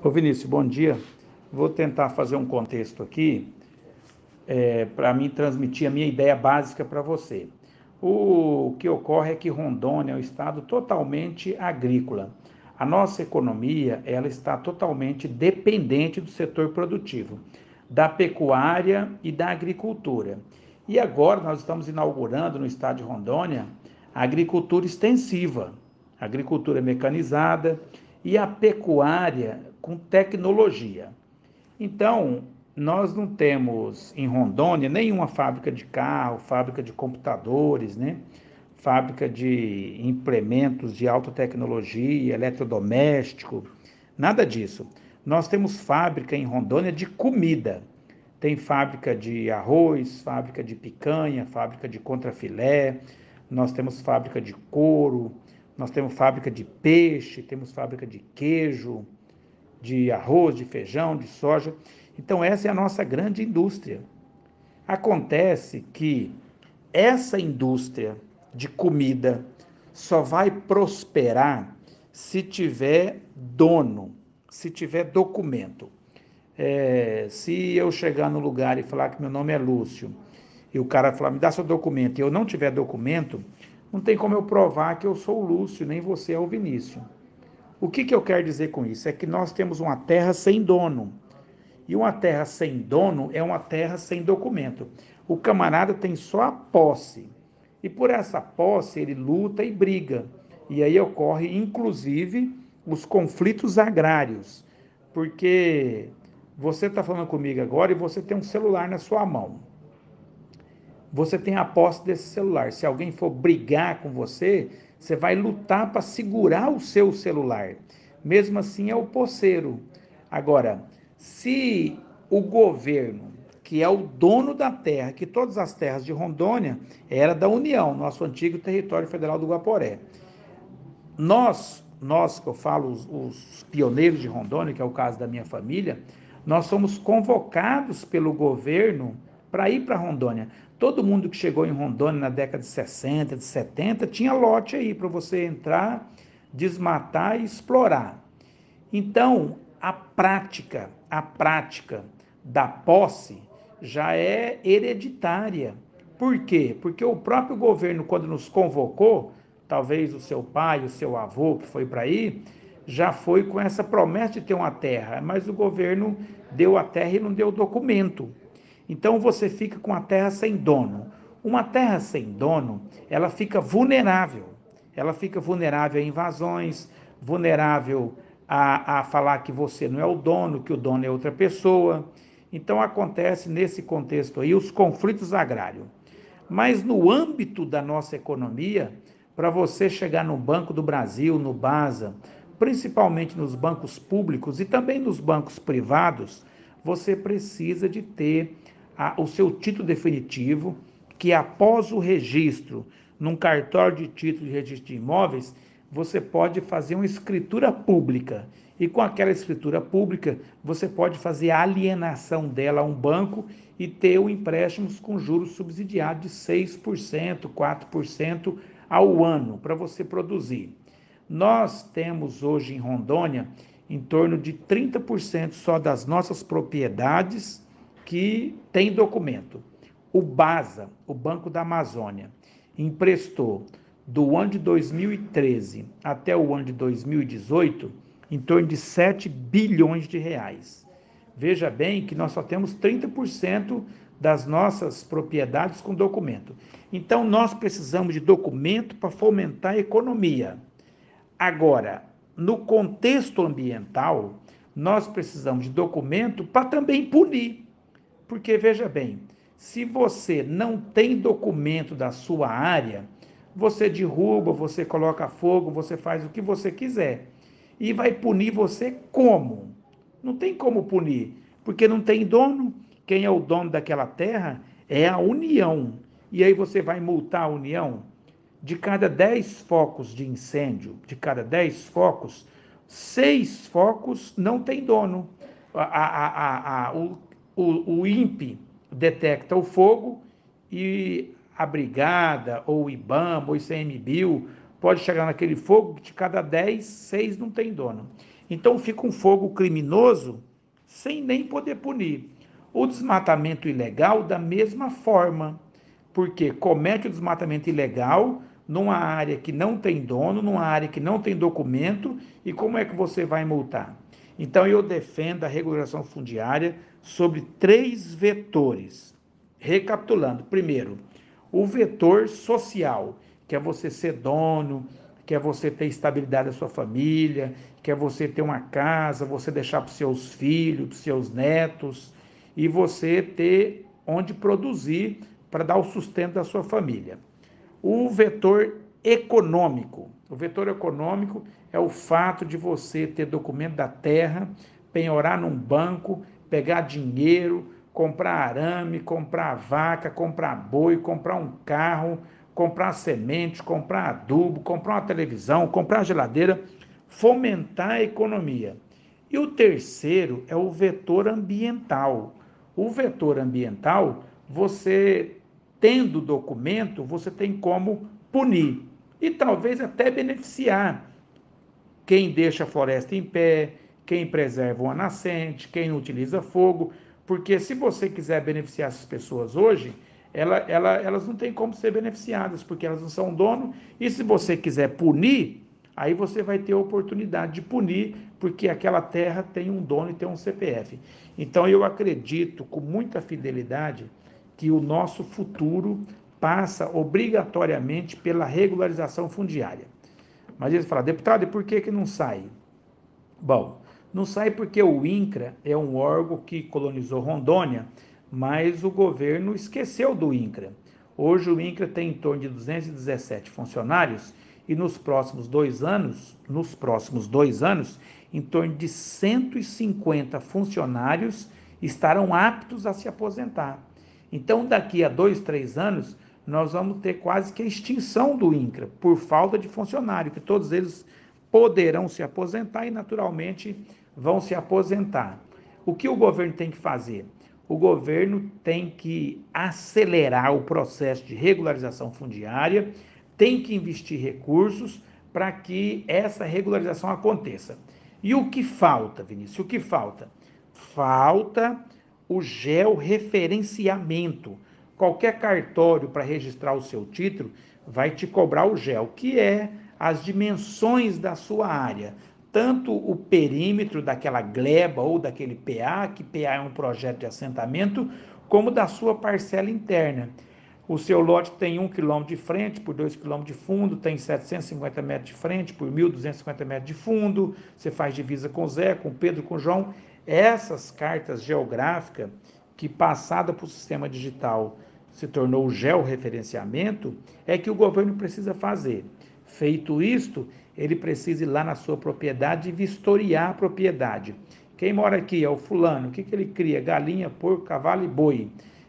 Ô Vinícius, bom dia. Vou tentar fazer um contexto aqui para mim transmitir a minha ideia básica para você. O que ocorre é que Rondônia é um estado totalmente agrícola. A nossa economia ela está totalmente dependente do setor produtivo, da pecuária e da agricultura. E agora nós estamos inaugurando no estado de Rondônia a agricultura extensiva, a agricultura mecanizada e a pecuária com tecnologia. Então, nós não temos em Rondônia nenhuma fábrica de carro, fábrica de computadores, né? Fábrica de implementos de alta tecnologia, eletrodoméstico, nada disso. Nós temos fábrica em Rondônia de comida. Tem fábrica de arroz, fábrica de picanha, fábrica de contrafilé, nós temos fábrica de couro, nós temos fábrica de peixe, temos fábrica de queijo, de arroz, de feijão, de soja. Então, essa é a nossa grande indústria. Acontece que essa indústria de comida só vai prosperar se tiver dono, se tiver documento. Se eu chegar no lugar e falar que meu nome é Lúcio, e o cara falar, me dá seu documento, e eu não tiver documento, não tem como eu provar que eu sou o Lúcio, nem você é o Vinícius. O que eu quero dizer com isso? É que nós temos uma terra sem dono. E uma terra sem dono é uma terra sem documento. O camarada tem só a posse. E por essa posse ele luta e briga. E aí ocorre, inclusive, os conflitos agrários. Porque você está falando comigo agora e você tem um celular na sua mão. Você tem a posse desse celular. Se alguém for brigar com você, você vai lutar para segurar o seu celular. Mesmo assim é o posseiro. Agora, se o governo, que é o dono da terra, que todas as terras de Rondônia era da União, nosso antigo território federal do Guaporé. Nós que eu falo, os pioneiros de Rondônia, que é o caso da minha família, nós somos convocados pelo governo para ir para Rondônia. Todo mundo que chegou em Rondônia na década de 60, de 70, tinha lote aí para você entrar, desmatar e explorar. Então, a prática da posse já é hereditária. Por quê? Porque o próprio governo, quando nos convocou, talvez o seu pai, o seu avô que foi para aí, já foi com essa promessa de ter uma terra, mas o governo deu a terra e não deu o documento. Então você fica com a terra sem dono. Uma terra sem dono, ela fica vulnerável. Ela fica vulnerável a invasões, vulnerável a falar que você não é o dono, que o dono é outra pessoa. Então acontece nesse contexto aí os conflitos agrários. Mas no âmbito da nossa economia, para você chegar no Banco do Brasil, no BASA, principalmente nos bancos públicos e também nos bancos privados, você precisa de ter o seu título definitivo, que após o registro num cartório de título de registro de imóveis, você pode fazer uma escritura pública. E com aquela escritura pública, você pode fazer a alienação dela a um banco e ter o empréstimo com juros subsidiados de 6%, 4% ao ano para você produzir. Nós temos hoje em Rondônia em torno de 30% só das nossas propriedades que tem documento. O BASA, o Banco da Amazônia, emprestou do ano de 2013 até o ano de 2018 em torno de 7 bilhões de reais. Veja bem que nós só temos 30% das nossas propriedades com documento. Então nós precisamos de documento para fomentar a economia. Agora, no contexto ambiental, nós precisamos de documento para também punir. Porque, veja bem, se você não tem documento da sua área, você derruba, você coloca fogo, você faz o que você quiser. E vai punir você como? Não tem como punir, porque não tem dono. Quem é o dono daquela terra é a União. E aí você vai multar a União? De cada 10 focos de incêndio, de cada 10 focos, 6 focos não tem dono. O INPE detecta o fogo e a brigada, ou o IBAMA, ou o ICMBio, pode chegar naquele fogo que de cada 10, 6 não tem dono. Então fica um fogo criminoso sem nem poder punir. O desmatamento ilegal, da mesma forma, porque comete o desmatamento ilegal numa área que não tem dono, numa área que não tem documento, e como é que você vai multar? Então eu defendo a regularização fundiária sobre 3 vetores. Recapitulando, primeiro, o vetor social, que é você ser dono, que é você ter estabilidade da sua família, que é você ter uma casa, você deixar para os seus filhos, para os seus netos, e você ter onde produzir para dar o sustento da sua família. O vetor econômico. O vetor econômico é o fato de você ter documento da terra, penhorar num banco, pegar dinheiro, comprar arame, comprar vaca, comprar boi, comprar um carro, comprar semente, comprar adubo, comprar uma televisão, comprar geladeira, fomentar a economia. E o terceiro é o vetor ambiental. O vetor ambiental, você tendo documento, você tem como punir e talvez até beneficiar quem deixa a floresta em pé, quem preserva uma nascente, quem não utiliza fogo, porque se você quiser beneficiar essas pessoas hoje, elas não têm como ser beneficiadas, porque elas não são dono, e se você quiser punir, aí você vai ter a oportunidade de punir, porque aquela terra tem um dono e tem um CPF. Então eu acredito com muita fidelidade que o nosso futuro passa obrigatoriamente pela regularização fundiária. Mas eles falam, deputado, e por que não sai? Bom, não sai porque o INCRA é um órgão que colonizou Rondônia, mas o governo esqueceu do INCRA. Hoje o INCRA tem em torno de 217 funcionários e nos próximos dois anos, em torno de 150 funcionários estarão aptos a se aposentar. Então, daqui a 2, 3 anos, nós vamos ter quase que a extinção do INCRA, por falta de funcionário, que todos eles poderão se aposentar e, naturalmente, vão se aposentar. O que o governo tem que fazer? O governo tem que acelerar o processo de regularização fundiária, tem que investir recursos para que essa regularização aconteça. E o que falta, Vinícius? O que falta? Falta o georreferenciamento. Qualquer cartório para registrar o seu título vai te cobrar o GEO, que é as dimensões da sua área, tanto o perímetro daquela gleba ou daquele PA, que PA é um projeto de assentamento, como da sua parcela interna. O seu lote tem 1 km de frente por 2 km de fundo, tem 750 metros de frente por 1.250 metros de fundo, você faz divisa com o Zé, com o Pedro, com o João. Essas cartas geográficas, que passada para o sistema digital se tornou o georreferenciamento, é que o governo precisa fazer. Feito isto, ele precisa ir lá na sua propriedade e vistoriar a propriedade. Quem mora aqui é o fulano, o que ele cria? Galinha, porco, cavalo e boi.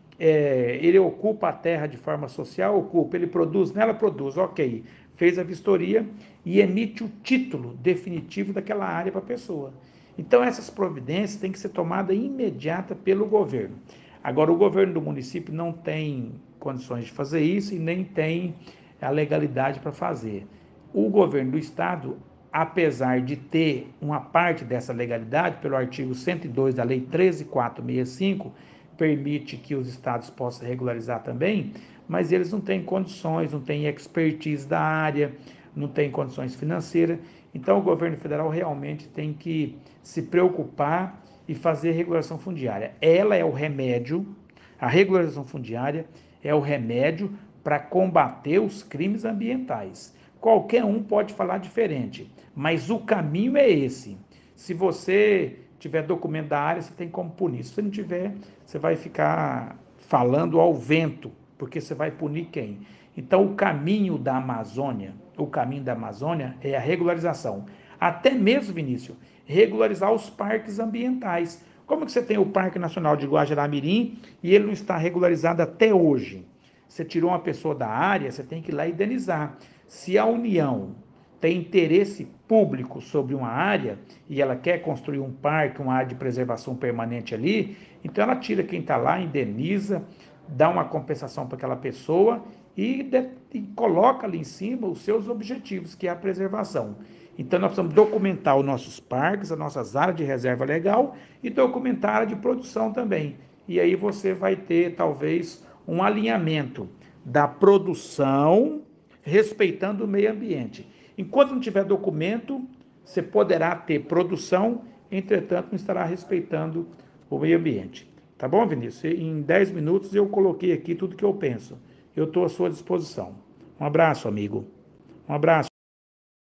Ele ocupa a terra de forma social? Ocupa. Ele produz nela? Produz. Ok. Fez a vistoria e emite o título definitivo daquela área para a pessoa. Então, essas providências têm que ser tomadas imediata pelo governo. Agora, o governo do município não tem condições de fazer isso e nem tem a legalidade para fazer. O governo do estado, apesar de ter uma parte dessa legalidade, pelo artigo 102 da Lei 13.465, permite que os estados possam regularizar também, mas eles não têm condições, não têm expertise da área, não têm condições financeiras. Então, o governo federal realmente tem que se preocupar e fazer regulação fundiária. Ela é o remédio, a regularização fundiária é o remédio para combater os crimes ambientais. Qualquer um pode falar diferente, mas o caminho é esse. Se você tiver documento da área, você tem como punir. Se você não tiver, você vai ficar falando ao vento, porque você vai punir quem? Então, o caminho da Amazônia é a regularização. Até mesmo, Vinícius, regularizar os parques ambientais. Como que você tem o Parque Nacional de Guajará-Mirim e ele não está regularizado até hoje? Você tirou uma pessoa da área, você tem que ir lá indenizar. Se a União tem interesse público sobre uma área e ela quer construir um parque, uma área de preservação permanente ali, então ela tira quem está lá, indeniza, dá uma compensação para aquela pessoa e coloca ali em cima os seus objetivos, que é a preservação. Então, nós precisamos documentar os nossos parques, as nossas áreas de reserva legal e documentar a área de produção também. E aí você vai ter, talvez, um alinhamento da produção respeitando o meio ambiente. Enquanto não tiver documento, você poderá ter produção, entretanto, não estará respeitando o meio ambiente. Tá bom, Vinícius? Em 10 minutos eu coloquei aqui tudo que eu penso. Eu estou à sua disposição. Um abraço, amigo. Um abraço.